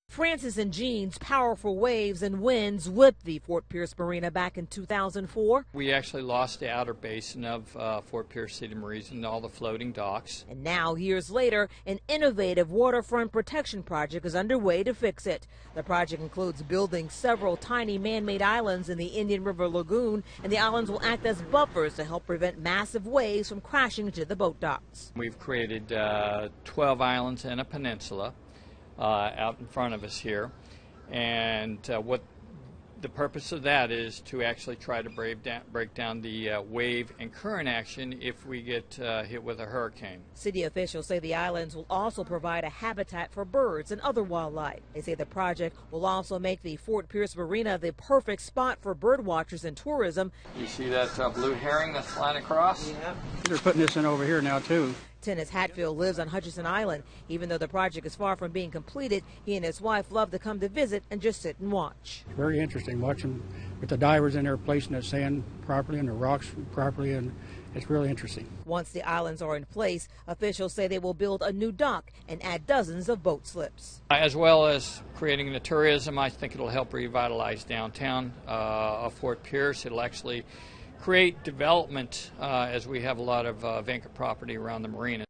Francis and Jean's powerful waves and winds whipped the Fort Pierce Marina back in 2004. We actually lost the outer basin of Fort Pierce City Marina and all the floating docks. And now, years later, an innovative waterfront protection project is underway to fix it. The project includes building several tiny man-made islands in the Indian River Lagoon, and the islands will act as buffers to help prevent massive waves from crashing into the boat docks. We've created 12 islands and a peninsula out in front of us here, and what the purpose of that is to actually try to break down the wave and current action if we get hit with a hurricane. City officials say the islands will also provide a habitat for birds and other wildlife. They say the project will also make the Fort Pierce Marina the perfect spot for bird watchers and tourism. You see that blue herring that's flying across? Yeah. They're putting this in over here now too. Tennis Hatfield lives on Hutchinson Island. Even though the project is far from being completed, he and his wife love to come to visit and just sit and watch. Very interesting watching with the divers in there placing the sand properly and the rocks properly, and it's really interesting. Once the islands are in place, officials say they will build a new dock and add dozens of boat slips. As well as creating the tourism, I think it'll help revitalize downtown of Fort Pierce. It'll actually create development as we have a lot of vacant property around the marina.